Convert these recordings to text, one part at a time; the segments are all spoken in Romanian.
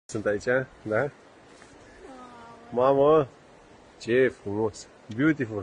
Sunt aici, da? Mamă, ce frumos! Beautiful!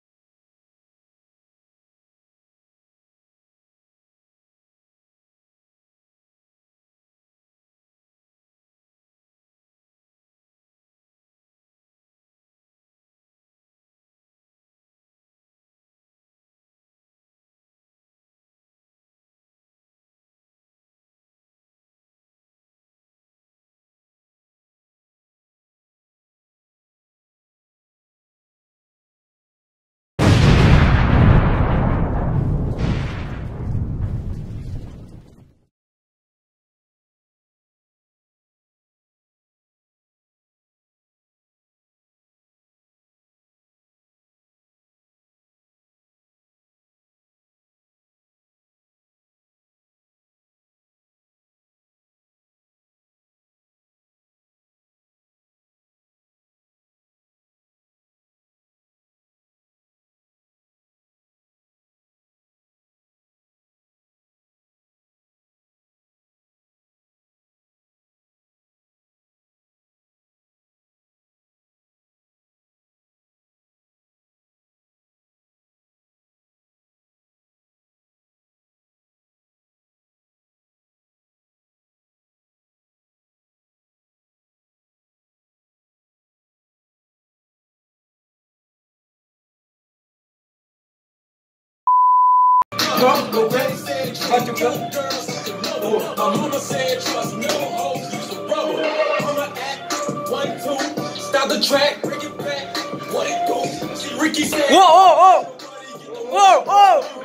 My mama said trust no hoes, use a rubber. I'ma act 1, 2, stop the track, bring it back. What it do? See Ricky said. Whoa, whoa, whoa, whoa, whoa.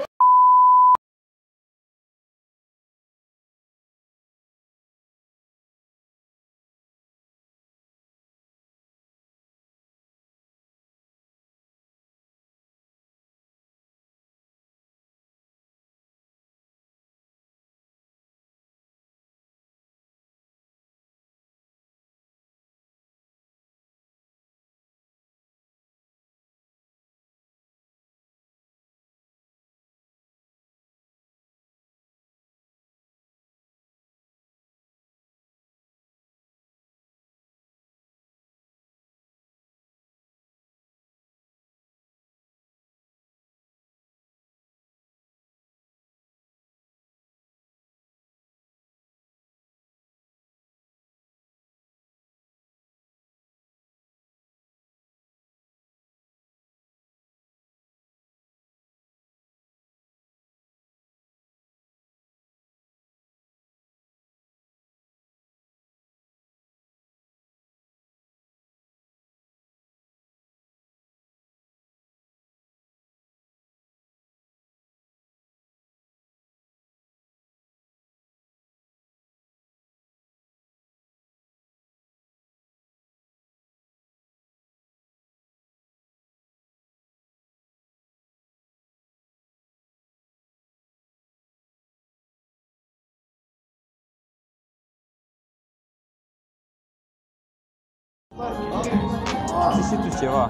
Și tu ceva.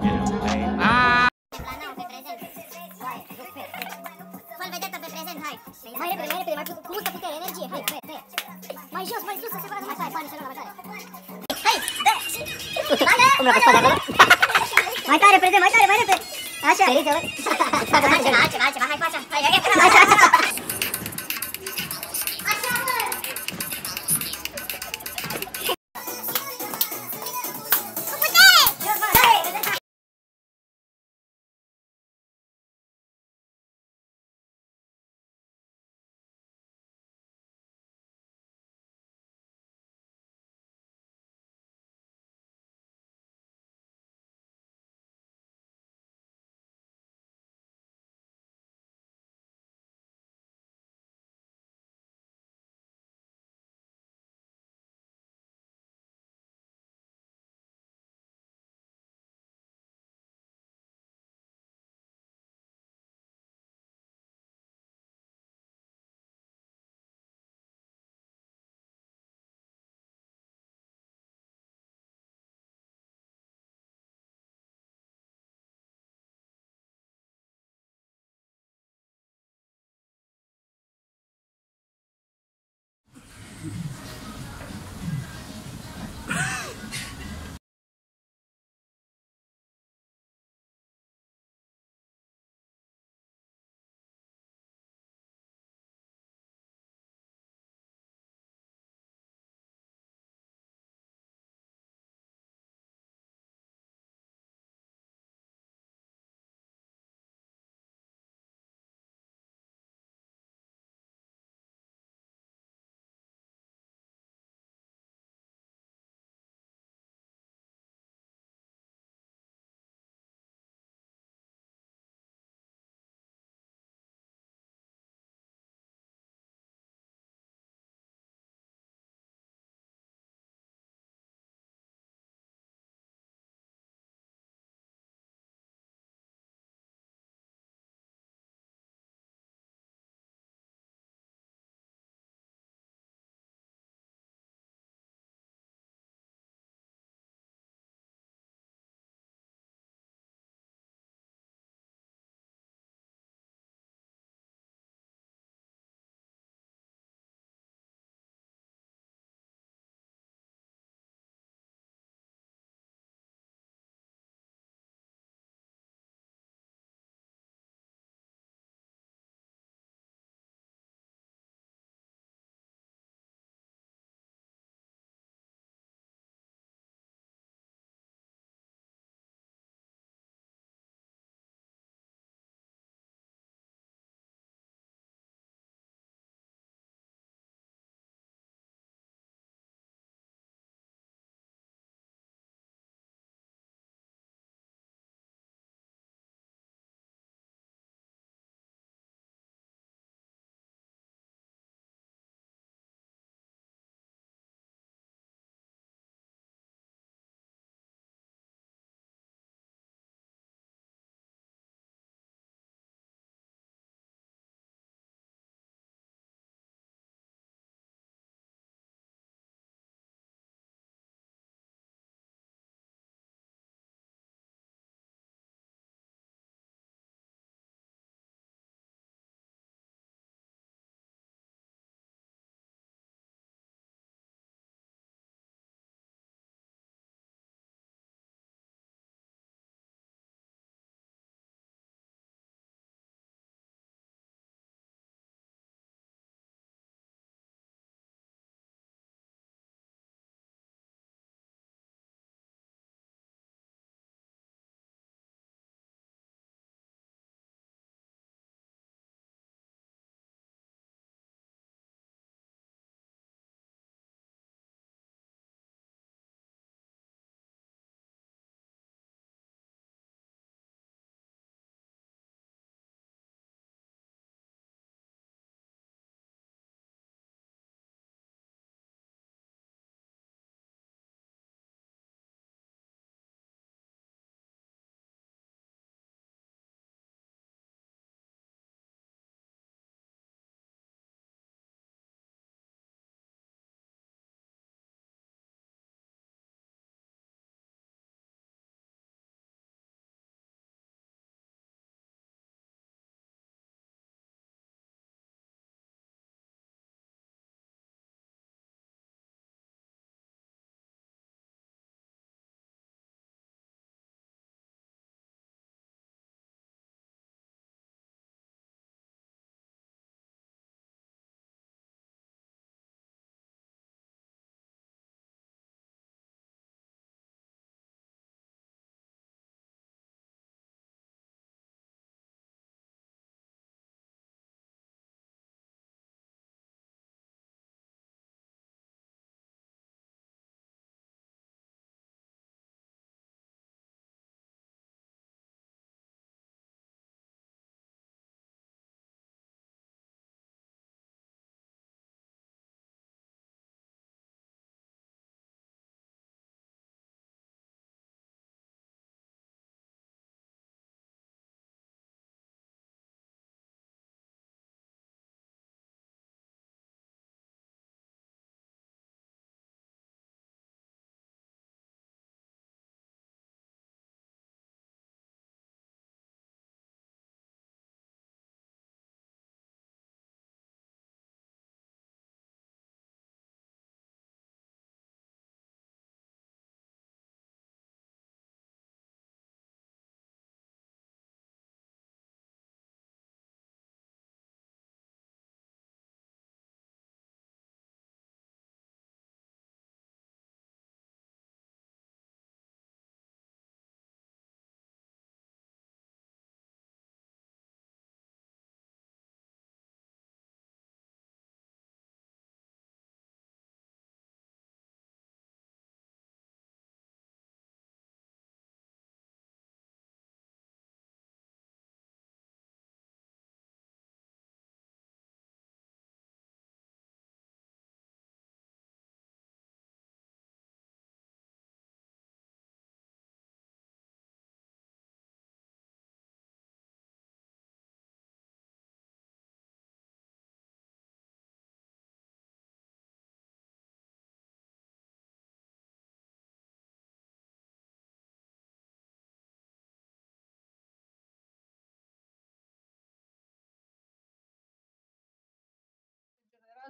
Fă-l vedetă pe prezent, hai! Mai repede, mai cu multă putere, energie, hai, pe! Mai jos, mai sus, să se vadă mai tare, bani să mai tare! Hai, dă! Cum l-a păsat acolo? Mai tare, prezent, mai tare, mai repede! Așa! Altceva, hai cu așa! Hai,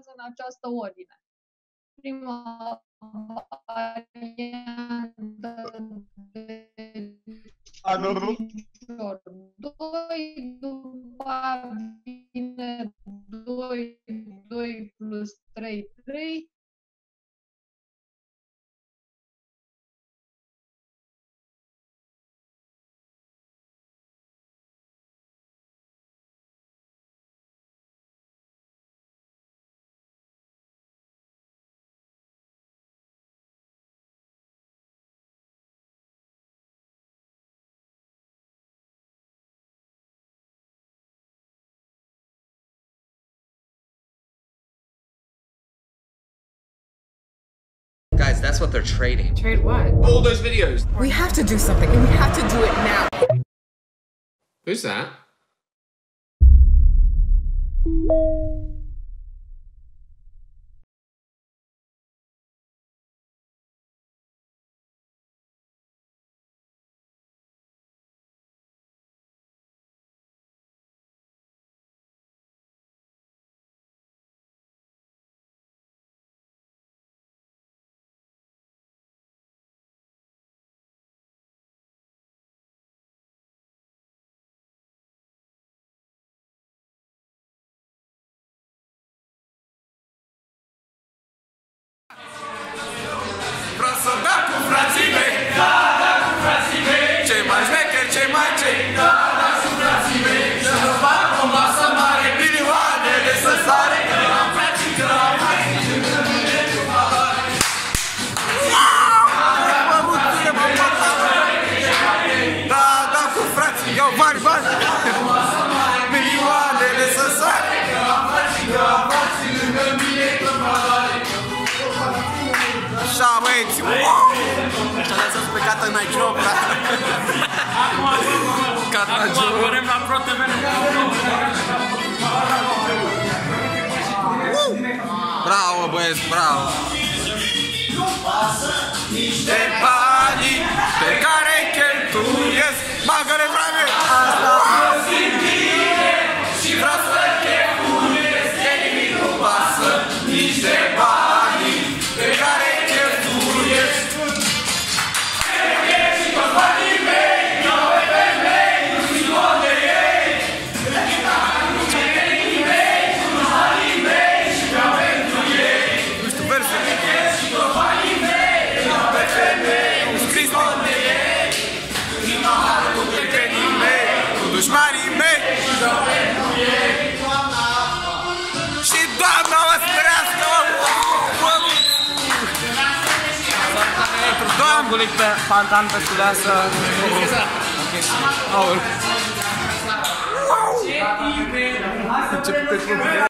urmează în această ordine. Prima variantă de ușor 2, după vine 2, 2 plus 3, 3. Guys, that's what they're trading. Trade what? All those videos. We have to do something, and we have to do it now. Who's that? Vreau să bea cu frații mei, da, da, cu frații mei. Cei mai șmecheri, cei mai cei, da, da, cu frații mei. Și să fac o masă mare, milioane de să sare. Că am frații, că am frații, și că mine cu valoare. Da, da, cu frații, iau bani, bani. Milioane de să sare. Că am frații, că am frații, lângă mine cu valoare. Așa, băieți, wow! Și alea s-a plecat în aici, Acum vrem la ProTV. Bravo, băieți, bravo! Niște banii pe care cheltuiesc, bagă-le, frate! Asta simt bine și vreau să cheltuiesc, de nimic nu pasă. Niște banii pe care cheltuiesc. Și toți banii mei, iau pe femei, nu știu unde ei. Banii mei, nu banii mei și iau pentru ei. Nu știu versul. Și toți banii mei, iau pe femei, nu știu unde ei. Cu prietenii mei, cu dușmanii mei și iau pentru ei. Și Doamna vă strească, Doamne, gulic pe pantan pe stuleasă. Aul. Ce